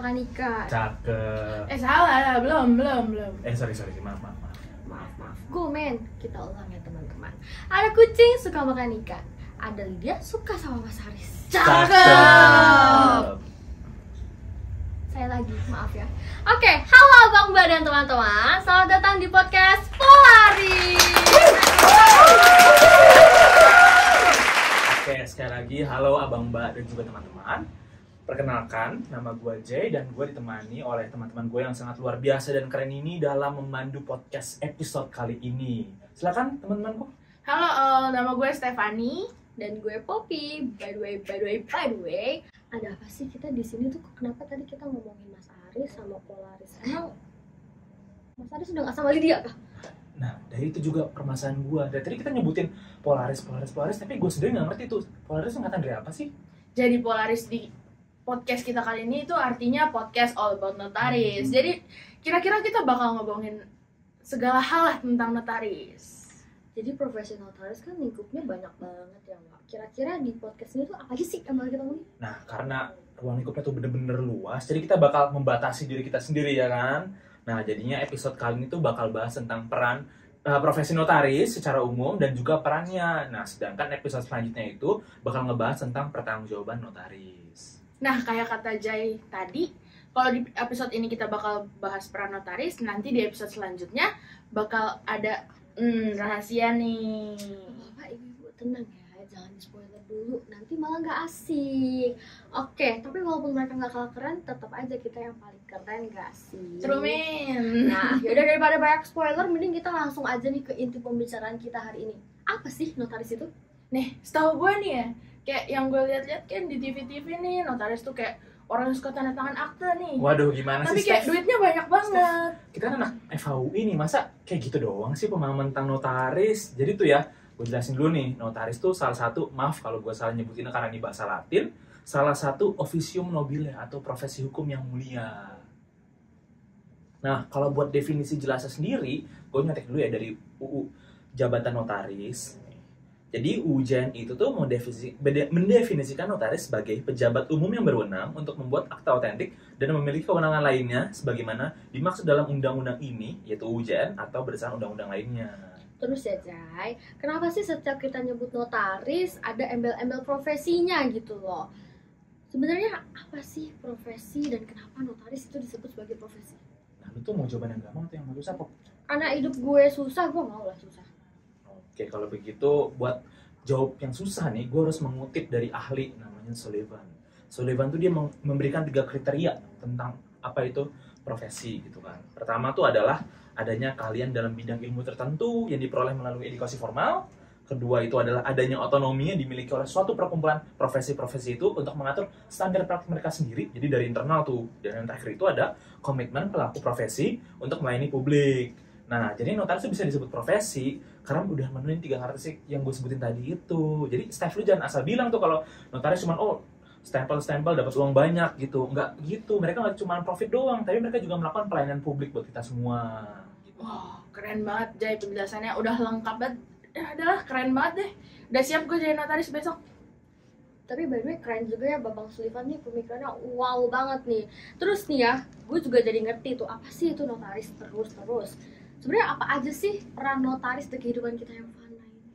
Nika. Cakep. Salah, belum. Sorry, maaf. Maaf. Go men, kita ulang ya teman-teman. Ada kucing suka makan ikan. Ada Lydia suka sama Mas Haris. Cakep. Saya lagi, maaf ya. Oke, halo Abang Mbak dan teman-teman. Selamat datang di podcast Polaris. Oke, sekali lagi halo Abang Mbak dan juga teman-teman. Perkenalkan, nama gue Jay dan gue ditemani oleh teman-teman gue yang sangat luar biasa dan keren ini dalam memandu podcast episode kali ini. Silakan teman-temanku. Halo, nama gue Stefani. Dan gue Poppy. By the way, ada apa sih kita di sini tuh? Kenapa tadi kita ngomongin Mas Haris sama Polaris? Emang Mas Haris udah gak sama Lydia kah? Nah, dari itu juga permasalahan gue. Dari tadi kita nyebutin Polaris, tapi gue sendiri nggak ngerti tuh Polaris singkatan dari apa sih? Jadi Polaris di podcast kita kali ini itu artinya podcast all about notaris. Jadi kira-kira kita bakal ngomongin segala hal lah tentang notaris. Jadi profesi notaris kan lingkupnya banyak banget ya Mbak. Kira-kira di podcast ini tuh apa aja sih yang bakal kita ngomongin? Nah, karena ruang lingkupnya tuh bener-bener luas, jadi kita bakal membatasi diri kita sendiri ya kan. Nah, jadinya episode kali ini tuh bakal bahas tentang peran profesi notaris secara umum dan juga perannya. Nah, sedangkan episode selanjutnya itu bakal ngebahas tentang pertanggungjawaban notaris. Nah, kayak kata Jay tadi, kalau di episode ini kita bakal bahas peran notaris, nanti di episode selanjutnya bakal ada rahasia nih. Bapak ibu tenang ya, jangan di spoiler dulu, nanti malah nggak asik. Oke, tapi walaupun mereka nggak kalah keren, tetap aja kita yang paling keren nggak sih? Cerumin. Nah, yaudah daripada banyak spoiler, mending kita langsung aja nih ke inti pembicaraan kita hari ini. Apa sih notaris itu? Nih, setahu gue nih ya, kayak yang gue lihat-lihat kan di TV-TV nih, notaris tuh kayak orang yang suka tanda tangan akte nih. Waduh, gimana Tapi sih, kayak Steph? duitnya banyak banget. Kita kan anak FHUI nih, masa kayak gitu doang sih pemahaman tentang notaris? Jadi tuh ya, gue jelasin dulu nih, notaris tuh salah satu, maaf kalau gue salah nyebutinnya karena ini bahasa Latin, salah satu officium nobile atau profesi hukum yang mulia. Nah, kalau buat definisi jelasnya sendiri, gue nyetek dulu ya dari UU Jabatan Notaris. Jadi UJN itu tuh mendefinisikan notaris sebagai pejabat umum yang berwenang untuk membuat akta otentik dan memiliki kewenangan lainnya sebagaimana dimaksud dalam undang-undang ini, yaitu UJN atau berdasarkan undang-undang lainnya. Terus ya Jai, kenapa sih setiap kita nyebut notaris ada embel-embel profesinya gitu loh? Sebenarnya apa sih profesi dan kenapa notaris itu disebut sebagai profesi? Nah, lu tuh mau jawaban yang gampang atau yang susah, Pop? Karena hidup gue susah, gue mau lah susah. Oke, kalau begitu buat jawab yang susah nih, gue harus mengutip dari ahli namanya Sullivan. Sullivan tuh dia memberikan 3 kriteria tentang apa itu profesi gitu kan. Pertama tuh adalah adanya keahlian dalam bidang ilmu tertentu yang diperoleh melalui edukasi formal. Kedua itu adalah adanya otonomi yang dimiliki oleh suatu perkumpulan profesi-profesi itu untuk mengatur standar praktik mereka sendiri. Jadi dari internal tuh. Dan yang terakhir itu ada komitmen pelaku profesi untuk melayani publik. Nah, jadi notaris itu bisa disebut profesi karena udah memenuhi 3 karakteristik yang gue sebutin tadi itu. Jadi staff lu jangan asal bilang tuh kalau notaris cuma stempel dapat uang banyak gitu. Enggak gitu. Mereka nggak cuma profit doang, tapi mereka juga melakukan pelayanan publik buat kita semua. Gitu. Wah, keren banget Jay, penjelasannya udah lengkap banget. Ya adalah keren banget deh. Udah siap gue jadi notaris besok. Tapi by the way keren juga ya Babang Sullivan nih, pemikirannya wow banget nih. Terus nih ya, gue juga jadi ngerti tuh apa sih itu notaris terus. Sebenarnya apa aja sih peran notaris di kehidupan kita yang fana ini?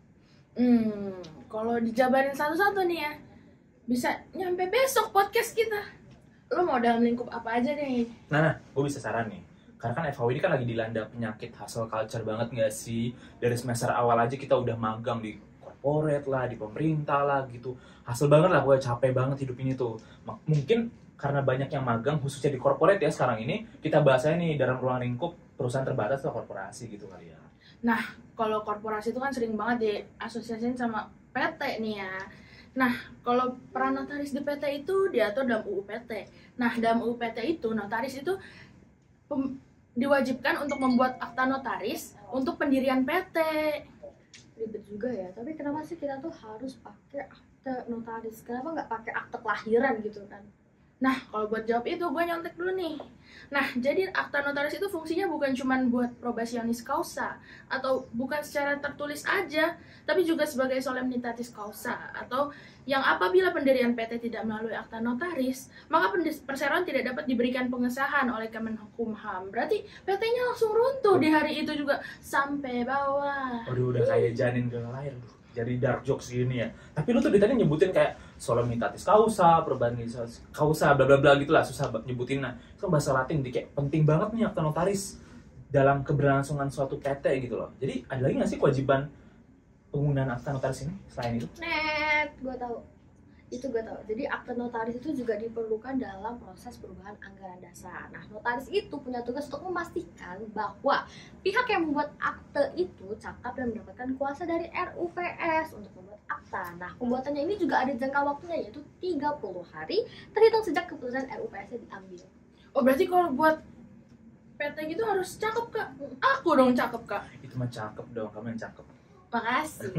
Kalau dijabarin satu-satu nih ya, bisa nyampe besok podcast kita. Lo mau dalam lingkup apa aja nih? Nah, gue bisa saran nih. Karena kan FHW ini kan lagi dilanda penyakit hustle culture banget gak sih? Dari semester awal aja kita udah magang di corporate lah, di pemerintah lah gitu. Hustle banget lah, gue capek banget hidup ini tuh. Mungkin karena banyak yang magang, khususnya di corporate ya sekarang ini, kita bahasanya nih dalam ruang lingkup perusahaan terbatas atau korporasi gitu kali ya. Nah, kalau korporasi itu kan sering banget diasosiasiin sama PT nih ya. Nah, kalau peran notaris di PT itu diatur dalam UU PT. Nah, dalam UU PT itu, notaris itu diwajibkan untuk membuat akta notaris untuk pendirian PT. Ribet juga ya, tapi kenapa sih kita tuh harus pakai akte notaris? Kenapa nggak pakai akte kelahiran gitu kan? Nah, kalau buat jawab itu, gue nyontek dulu nih. Nah, jadi akta notaris itu fungsinya bukan cuma buat probationis causa, atau bukan secara tertulis aja, tapi juga sebagai solemnitatis causa, atau yang apabila pendirian PT tidak melalui akta notaris, maka perseroan tidak dapat diberikan pengesahan oleh Kemenkumham. Berarti PT-nya langsung runtuh di hari itu juga, sampai bawah. Waduh, udah kayak janin ke lahir. Jadi dark jokes gini ya. Tapi lu tuh tadi nyebutin kayak solemnitatis causa, probationis causa, bla bla bla gitulah, susah nyebutinnya. Itu kan bahasa Latin, jadi kayak penting banget nih akta notaris dalam keberlangsungan suatu PT gitu loh. Jadi ada lagi nggak sih kewajiban penggunaan akta notaris ini selain itu? Gue tahu. Itu gue tahu. Jadi akte notaris itu juga diperlukan dalam proses perubahan anggaran dasar. Nah, notaris itu punya tugas untuk memastikan bahwa pihak yang membuat akte itu cakap dan mendapatkan kuasa dari RUPS untuk membuat akta. Nah, pembuatannya ini juga ada jangka waktunya, yaitu 30 hari terhitung sejak keputusan RUPS diambil. Oh, berarti kalau buat PT gitu harus cakep, Kak? Aku dong cakep, Kak. Itu mah cakep dong, kamu yang cakep. Makasih.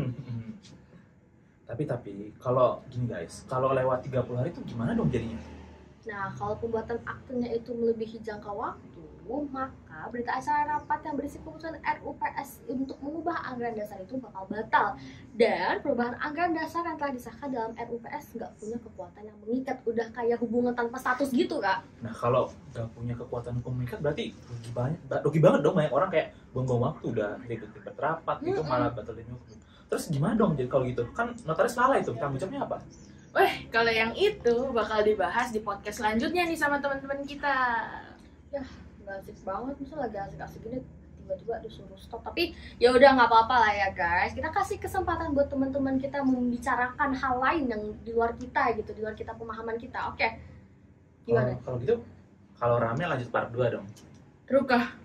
Tapi kalau gini guys, kalau lewat 30 hari itu gimana dong jadinya? Nah, kalau pembuatan aktenya itu melebihi jangka waktu, maka berita acara rapat yang berisi keputusan RUPS untuk mengubah anggaran dasar itu bakal batal. Dan perubahan anggaran dasar yang telah disahkan dalam RUPS nggak punya kekuatan yang mengikat. Udah kayak hubungan tanpa status gitu, Kak. Nah, kalau nggak punya kekuatan hukum mengikat berarti rugi banget dong, banyak orang kayak buang-buang waktu udah ribet-ribet rapat gitu malah batalin hukum. Terus gimana dong jadi kalau gitu? Kan notaris lalai itu, tanggung jawabnya apa? Weh, kalau yang itu bakal dibahas di podcast selanjutnya nih sama teman-teman kita. Ya, nggak asik banget, misalnya lagi asik-asik gini tiba-tiba disuruh stop. Tapi ya udah nggak apa-apa lah ya guys. Kita kasih kesempatan buat teman-teman kita membicarakan hal lain yang di luar kita gitu, di luar kita pemahaman kita. Oke. Gimana? Kalau gitu, kalau rame lanjut part 2 dong. Rukah.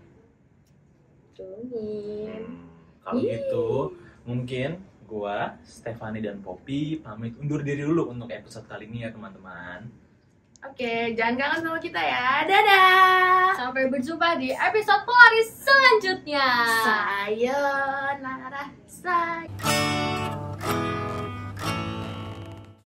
Tungguin. Kalau gitu, mungkin gua, Stefani dan Poppy pamit undur diri dulu untuk episode kali ini ya teman-teman. Oke, jangan kangen sama kita ya. Dadah. Sampai berjumpa di episode Polaris selanjutnya. Sayonara.